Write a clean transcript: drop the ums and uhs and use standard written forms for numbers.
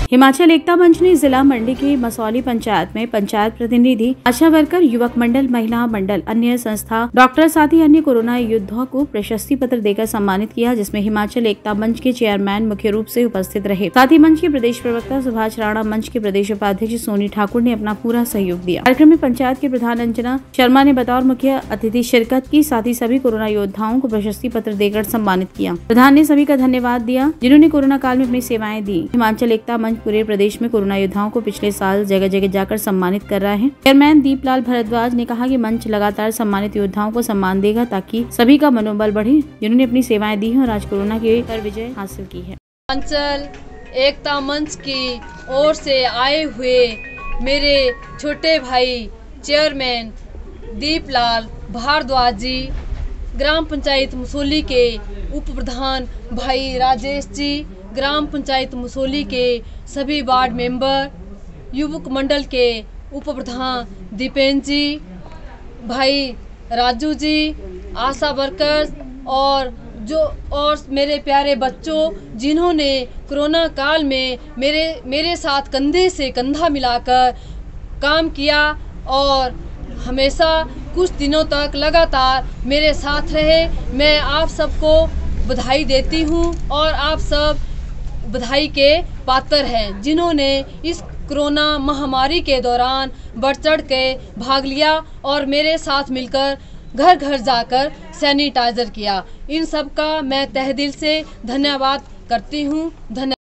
हिमाचल एकता मंच ने जिला मंडी की मसौली पंचायत में पंचायत प्रतिनिधि, आशा वर्कर, युवक मंडल, महिला मंडल, अन्य संस्था, डॉक्टर साथ ही अन्य कोरोना योद्धाओं को प्रशस्ति पत्र देकर सम्मानित किया, जिसमें हिमाचल एकता मंच के चेयरमैन मुख्य रूप से उपस्थित रहे। साथ ही मंच के प्रदेश प्रवक्ता सुभाष राणा, मंच के प्रदेश उपाध्यक्ष सोनी ठाकुर ने अपना पूरा सहयोग दिया। कार्यक्रम में पंचायत के प्रधान अंजना शर्मा ने बतौर मुख्य अतिथि शिरकत की, साथ ही सभी कोरोना योद्धाओं को प्रशस्ति पत्र देकर सम्मानित किया। प्रधान ने सभी का धन्यवाद दिया जिन्होंने कोरोना काल में अपनी सेवाएं दी। हिमाचल एकता मंच पूरे प्रदेश में कोरोना योद्धाओं को पिछले साल जगह जगह जाकर सम्मानित कर रहा है। चेयरमैन दीपलाल भारद्वाज ने कहा कि मंच लगातार सम्मानित योद्धाओं को सम्मान देगा ताकि सभी का मनोबल बढ़े जिन्होंने अपनी सेवाएं दी हैं और आज कोरोना के पर विजय हासिल की है। हिमाचल एकता मंच की ओर से आए हुए मेरे छोटे भाई चेयरमैन दीपलाल भारद्वाज जी, ग्राम पंचायत मसौली के उप प्रधान भाई राजेश जी, ग्राम पंचायत मसौली के सभी वार्ड मेंबर, युवक मंडल के उप प्रधान दीपेन जी, भाई राजू जी, आशा वर्कर्स और मेरे प्यारे बच्चों जिन्होंने कोरोना काल में मेरे साथ कंधे से कंधा मिलाकर काम किया और हमेशा कुछ दिनों तक लगातार मेरे साथ रहे। मैं आप सबको बधाई देती हूँ और आप सब बधाई के पात्र हैं जिन्होंने इस कोरोना महामारी के दौरान बढ़ चढ़ के भाग लिया और मेरे साथ मिलकर घर घर जाकर सैनिटाइजर किया। इन सब का मैं तहे दिल से धन्यवाद करती हूँ। धन्यवाद।